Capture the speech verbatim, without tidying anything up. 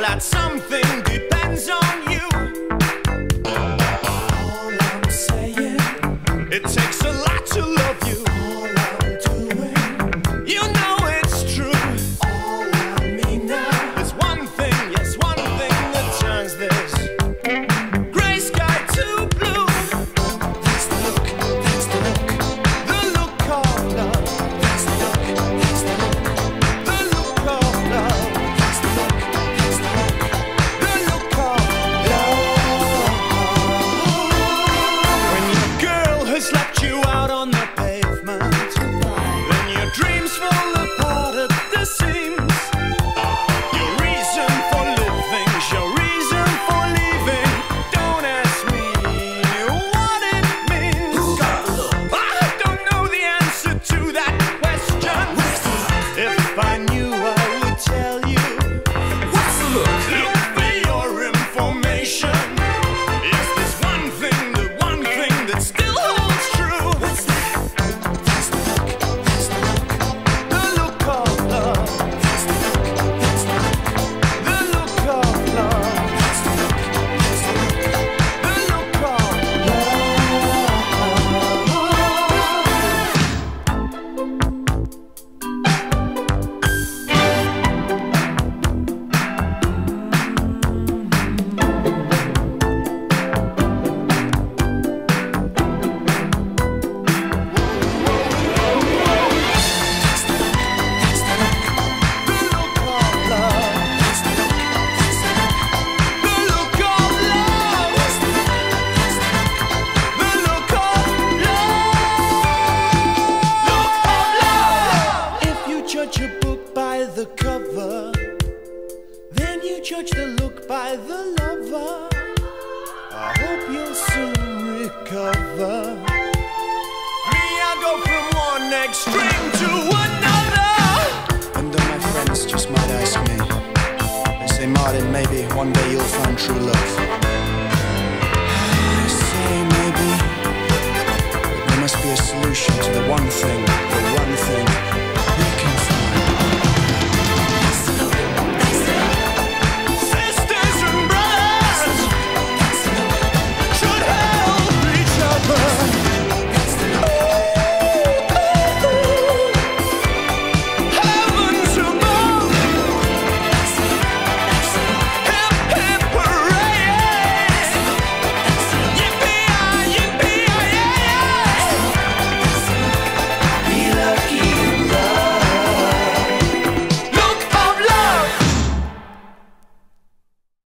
that something depends on you. All I'm saying, it takes a lot to love you. All I'm doing, you know it's true. All I mean now is one thing, yes, one thing that turns this gray sky to blue. That's the look, that's the look, the look of love. That's the look, that's the look, the look of love. That's the look, that's the look, the look of love. When your girl has left you out on the pavement, then your dreams fall apart at the seams. Your reason for living, your reason for leaving. Don't ask me what it means. I don't know the answer to that question. If I knew, I would tell you. What's the look? Look for your information. Is this one thing, the one thing that still holds true? What's that? That's the look, that's the look, the look of love. That's the look, that's the look, the look of love. That's the look, that's the look, the look of judge a book by the cover, then you judge the look by the lover. I hope you'll soon recover. Me, I go from one extreme to another. And all my friends just might ask me, they say, Martin, maybe one day you'll find true love. I say maybe, but there must be a solution to the one thing, the one thing